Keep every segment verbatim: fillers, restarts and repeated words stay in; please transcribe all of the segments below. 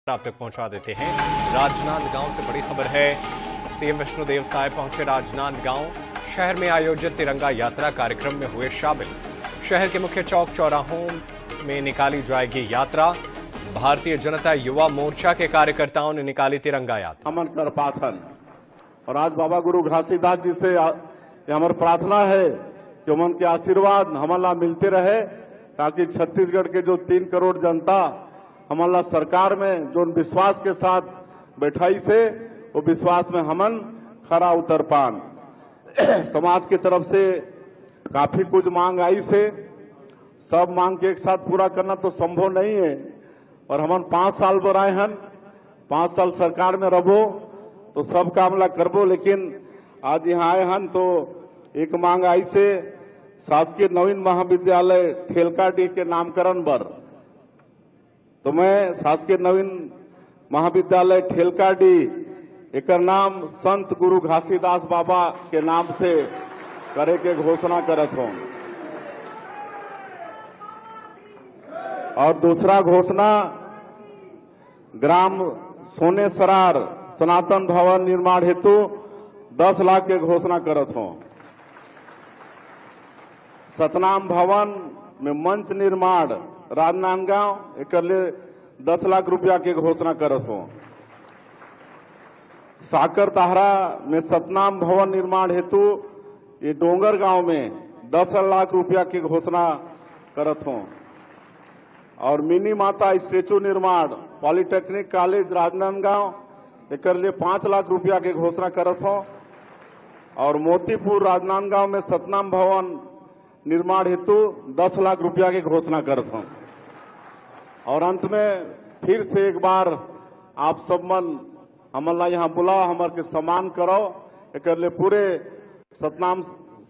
आप तक पहुंचा देते हैं। राजनांदगांव से बड़ी खबर है। सीएम विष्णुदेव साय पहुंचे राजनांदगांव। शहर में आयोजित तिरंगा यात्रा कार्यक्रम में हुए शामिल। शहर के मुख्य चौक चौराहों में निकाली जाएगी यात्रा। भारतीय जनता युवा मोर्चा के कार्यकर्ताओं ने निकाली तिरंगा यात्रा। अमन कर पाथन और आज बाबा गुरु घासीदास जी से हमारी प्रार्थना है कि उमन के आशीर्वाद हमारा मिलते रहे, ताकि छत्तीसगढ़ के जो तीन करोड़ जनता हमारा सरकार में जो विश्वास के साथ बैठाई से वो विश्वास में हमन खरा उतर पान। समाज की तरफ से काफी कुछ मांग आई से सब मांग के एक साथ पूरा करना तो संभव नहीं है, और हमन पांच साल पर आए हन, पांच साल सरकार में रहो तो सब काम ला करबो। लेकिन आज यहाँ आए हन तो एक मांग आई से शासकीय नवीन महाविद्यालय ठेलकाडी के नामकरण पर, तो मैं शासकीय नवीन महाविद्यालय ठेलकाडी एक नाम संत गुरु घासीदास बाबा के नाम से करे के घोषणा करत हूं। और दूसरा घोषणा ग्राम सोने सरार सनातन भवन निर्माण हेतु दस लाख के घोषणा करत हूं। सतनाम भवन में मंच निर्माण राजनांदगांव एक दस लाख रुपया के घोषणा करत हूं। साकर ताहरा में सतनाम भवन निर्माण हेतु ये डोंगर गांव में दस लाख रुपया की घोषणा करत हूं। और मिनी माता स्टेचू निर्माण पॉलिटेक्निक कॉलेज राजनांदगांव एक लिए पांच लाख रुपया की घोषणा करत हूं। और मोतीपुर राजनांदगांव में सतनाम भवन निर्माण हेतु दस लाख रुपया की घोषणा करत हूं। और अंत में फिर से एक बार आप सब मन हमला यहाँ बुलाओ, हमार के सम्मान करो, एक लिए पूरे सतनाम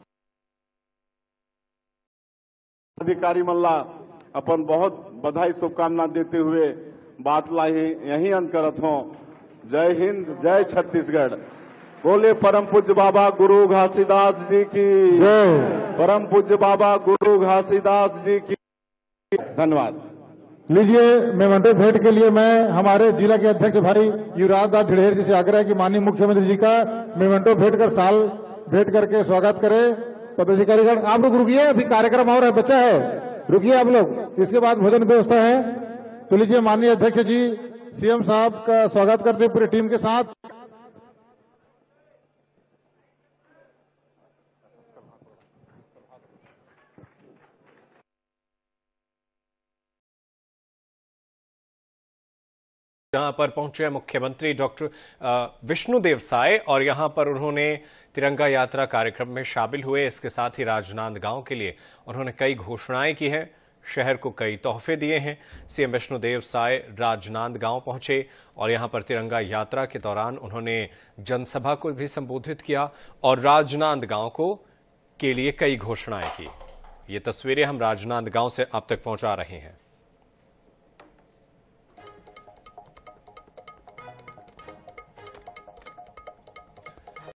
अधिकारी मल्ला अपन बहुत बधाई शुभकामना देते हुए बात ला यही अंत करत हूं। जय हिंद, जय छत्तीसगढ़। बोले परम पूज्य बाबा गुरु घासीदास जी की जय। परम पूज्य बाबा गुरु घासीदास जी की धन्यवाद। लीजिए, मेमेंटो भेंट के लिए मैं हमारे जिला के अध्यक्ष भाई युवराज दास ढिढेर जी से आग्रह है कि माननीय मुख्यमंत्री जी का मेमेंटो भेंट कर साल भेंट करके स्वागत करें। पदाधिकारीगण आप लोग रुकिए, अभी कार्यक्रम और है, बच्चा है, रुकिए आप लोग, इसके बाद भोजन व्यवस्था है। तो लीजिए माननीय अध्यक्ष जी सीएम साहब का स्वागत करते पूरी टीम के साथ। यहां पर पहुंचे मुख्यमंत्री डॉक्टर विष्णुदेव साय और यहां पर उन्होंने तिरंगा यात्रा कार्यक्रम में शामिल हुए। इसके साथ ही राजनांदगांव के लिए उन्होंने कई घोषणाएं की हैं, शहर को कई तोहफे दिए हैं। सीएम विष्णुदेव साय राजनांदगांव पहुंचे और यहां पर तिरंगा यात्रा के दौरान उन्होंने जनसभा को भी संबोधित किया और राजनांदगांव को के लिए कई घोषणाएं की। ये तस्वीरें हम राजनांदगांव से आप तक पहुंचा रहे हैं।